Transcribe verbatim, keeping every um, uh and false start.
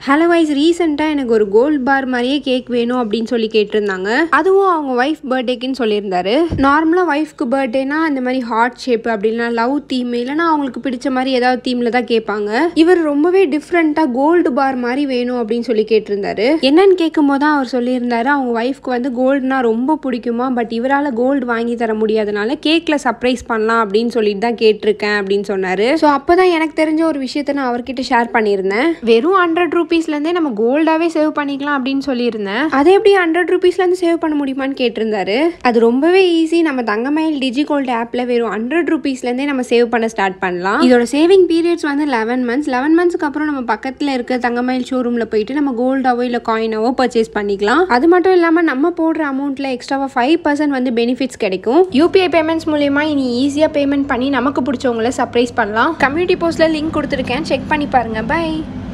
Hello wise ரீசெண்டாக எனக்கு ஒரு கோல்ட் பார் மாதிரியே கேக் வேணும் அப்படின்னு சொல்லி கேட்டிருந்தாங்க. அதுவும் அவங்க ஒய்ஃப் பர்த்டேக்குன்னு சொல்லியிருந்தாரு. நார்மலாக ஒய்ஃப்க்கு பர்த்டேனா இந்த மாதிரி ஹார்ட் ஷேப் அப்படின்னா லவ் தீம் இல்லைனா அவங்களுக்கு பிடிச்ச மாதிரி ஏதாவது தீமில் தான் கேட்பாங்க. இவர் ரொம்பவே டிஃப்ரெண்ட்டாக கோல்டு பார் மாதிரி வேணும் அப்படின்னு சொல்லி கேட்டிருந்தாரு. என்னன்னு கேட்கும் போது தான் அவர் சொல்லியிருந்தாரு அவங்க ஒய்ஃப்க்கு வந்து கோல்டுனா ரொம்ப பிடிக்குமா, பட் இவரால் கோல்டு வாங்கி தர முடியாதனால கேக்கில் சர்ப்ரைஸ் பண்ணலாம் அப்படின்னு சொல்லிட்டு தான் கேட்டிருக்கேன் அப்படின்னு சொன்னார். ஸோ அப்போ தான் எனக்கு தெரிஞ்ச ஒரு விஷயத்த நான் அவர்கிட்ட ஷேர் பண்ணியிருந்தேன். வெறும் ஹண்ட்ரட் ருபீஸ்லேருந்தே நம்ம கோல்டாகவே சேவ் பண்ணிக்கலாம் அப்படின்னு சொல்லியிருந்தேன். அதை எப்படி ஹண்ட்ரட் ருபீஸ்லேருந்து சேவ் பண்ண முடியுமான்னு கேட்டிருந்தாரு. அது ரொம்பவே ஈஸி. நம்ம தங்கமயில் டிஜி கோல்டு ஆப்பில் வெறும் ஹண்ட்ரட் ருபீஸ்லேருந்தே நம்ம சேவ் பண்ண ஸ்டார்ட் பண்ணலாம். இதோட சேவிங் பீரியட்ஸ் வந்து லெவன் மந்த்ஸ் லெவன் மந்த்ஸ்க்கு அப்புறம் நம்ம பக்கத்தில் இருக்க தங்கமயில் ஷோரூமில் போயிட்டு நம்ம கோல்டாவோ இல்லை காயினாவோ பர்ச்சேஸ் பண்ணிக்கலாம். அது மட்டும் இல்லாமல் நம்ம போடுற அமௌண்ட்டில் எக்ஸ்ட்ராவாக ஃபைவ் பர்சன்ட் வந்து பெனிஃபிட்ஸ் கிடைக்கும். யூபிஐ பேமெண்ட்ஸ் மூலமா இனி ஈஸியாக பேமெண்ட் பண்ணி நமக்கு பிடிச்சவங்கள சர்ப்ரைஸ் பண்ணலாம். கம்யூனிட்டி போஸ்ட்டில் லிங்க் கொடுத்துருக்கேன், செக் பண்ணி பாருங்க. பை.